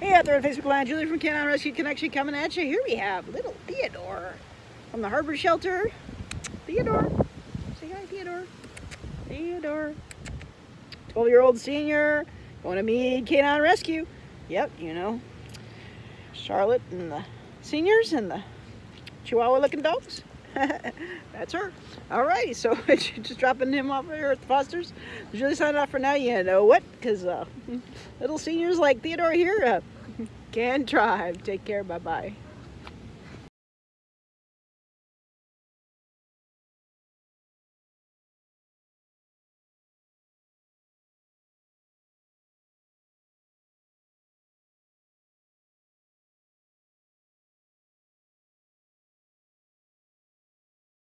Hey out there on Facebook Land, Julie from Canine Rescue Connection coming at you. Here we have little Theodore from the Harbor Shelter. Theodore, say hi Theodore. Theodore, 12-year-old senior, going to meet Canine Rescue. Yep, you know, Charlotte and the seniors and the Chihuahua looking dogs. That's her. Alrighty, so just dropping him off here at the Fosters. Julie signing off for now. You know what? Because little seniors like Theodore here can drive. Take care. Bye-bye.